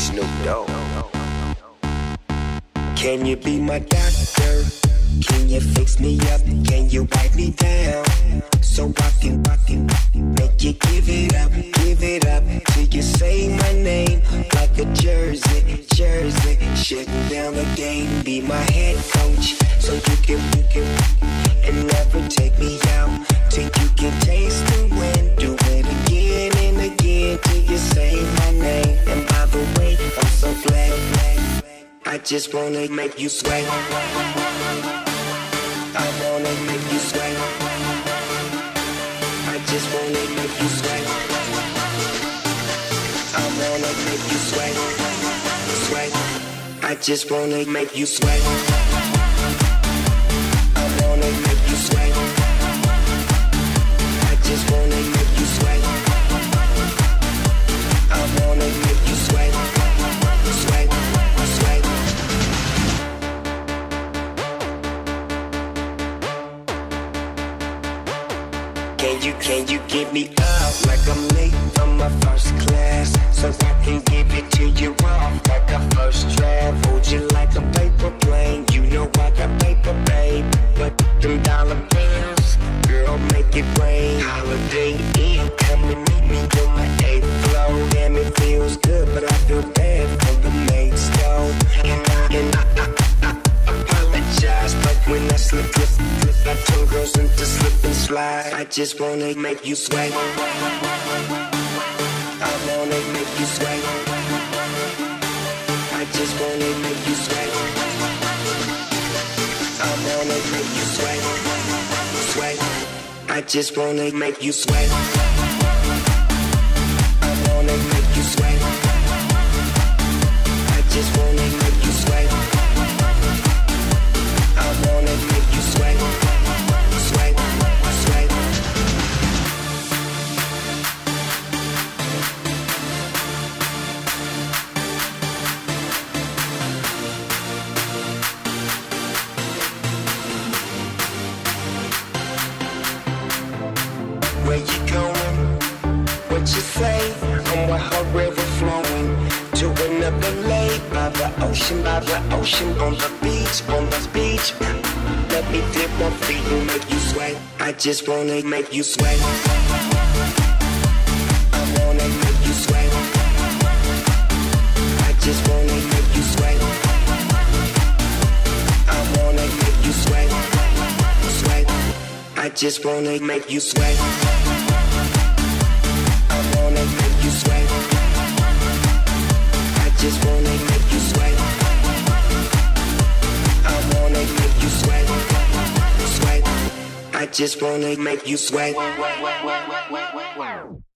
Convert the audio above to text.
Snoop Dogg. Can you be my doctor? Can you fix me up? Can you wipe me down? So I can make you give it up till you say my name like a jersey. Shutting down the game, be my head coach, so you can and never take me out till you can taste the wind. Do it again and again till you say my name. And by the way, I'm so glad. I just wanna make you sweat. I wanna make you sweat. I just wanna make you sweat. I wanna make you sweat. I just wanna make you sweat. I wanna make you sweat. I just wanna make you sweat. I wanna make you sweat. Can you get me up like I'm late from my first class, so I can give it to you off like a first draft. Hold you like a paper plane, you know I got paper, babe. But them dollar bills, girl, make it rain. Holiday Inn, come and meet me on my 8th floor. Damn, it feels good, but I feel bad for the maids, though. And I apologize, but when I slip, I turn girls into slip and slide. I just wanna make you sweat. I wanna make you sweat. I just wanna make you sweat. I wanna make you sweat. I just wanna make you sweat. I wanna make you sweat. I just wanna make you sweat. I wanna make you sweat. Where you going? What you say? I'm with her river flowing to another lake by the ocean, on the beach. Let me dip my feet and make you sweat. I just wanna make you sweat. I wanna make you sweat. I just wanna make you sweat. I wanna make you sweat. I just wanna make you sweat. I wanna make you sweat. I just wanna make you sweat. I wanna make you sweat. I just wanna make you sweat.